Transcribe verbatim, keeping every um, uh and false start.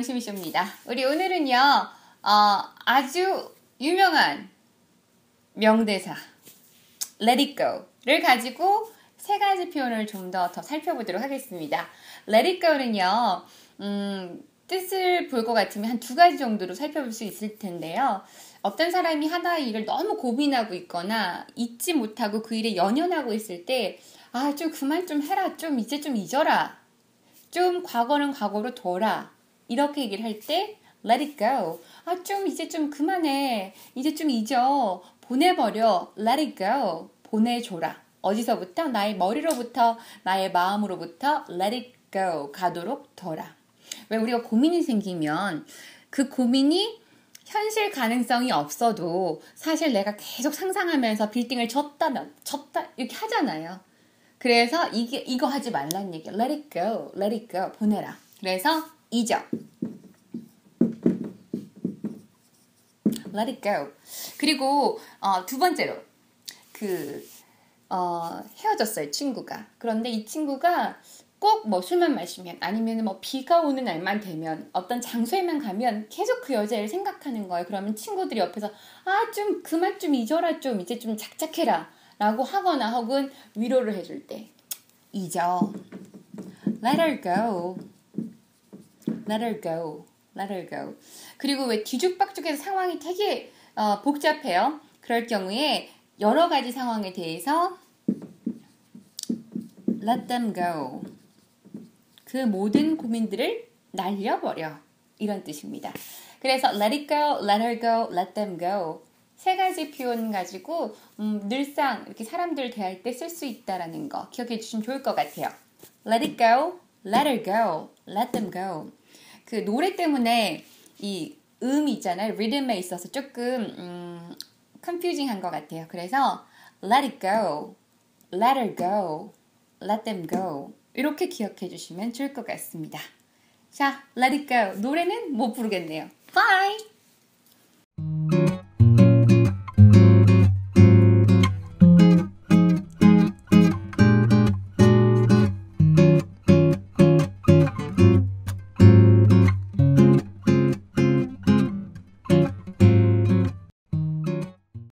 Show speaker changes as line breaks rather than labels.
동심이쇼입니다. 우리 오늘은요, 어, 아주 유명한 명대사 Let it go를 가지고 세 가지 표현을 좀 더 더 살펴보도록 하겠습니다. Let it go는요, 음, 뜻을 볼 것 같으면 한 두 가지 정도로 살펴볼 수 있을 텐데요. 어떤 사람이 하나의 일을 너무 고민하고 있거나 잊지 못하고 그 일에 연연하고 있을 때 아, 좀 그만 좀 해라. 좀 이제 좀 잊어라. 좀 과거는 과거로 둬라. 이렇게 얘기를 할 때 let it go. 아, 좀 이제 좀 그만해. 이제 좀 잊어. 보내버려. let it go. 보내줘라. 어디서부터? 나의 머리로부터, 나의 마음으로부터 let it go. 가도록 둬라. 왜 우리가 고민이 생기면 그 고민이 현실 가능성이 없어도 사실 내가 계속 상상하면서 빌딩을 졌다면 졌다 이렇게 하잖아요. 그래서 이게 이거 하지 말란 얘기야. Let it go, let it go. 보내라. 그래서 잊어. Let it go. 그리고 어, 두 번째로 그 어, 헤어졌어요, 친구가. 그런데 이 친구가 꼭 뭐 술만 마시면 아니면 뭐 비가 오는 날만 되면 어떤 장소에만 가면 계속 그 여자를 생각하는 거예요. 그러면 친구들이 옆에서 아, 좀 그만 좀 잊어라. 좀 이제 좀 작작해라. 라고 하거나 혹은 위로를 해줄 때 잊어. Let her go. Let her go. Let her go. 그리고 왜 뒤죽박죽해서 상황이 되게 어, 복잡해요. 그럴 경우에 여러 가지 상황에 대해서 Let them go. 그 모든 고민들을 날려버려. 이런 뜻입니다. 그래서 let it go, let her go, let them go. 세 가지 표현 가지고 음, 늘상 이렇게 사람들 대할 때 쓸 수 있다라는 거 기억해 주시면 좋을 것 같아요. Let it go, let her go, let them go. 그 노래 때문에 이 음이 있잖아요. 리듬에 있어서 조금 음, confusing한 것 같아요. 그래서 let it go, let her go, let them go. 이렇게 기억해 주시면 좋을 것 같습니다. 자, let it go. 노래는 못 부르겠네요. Bye!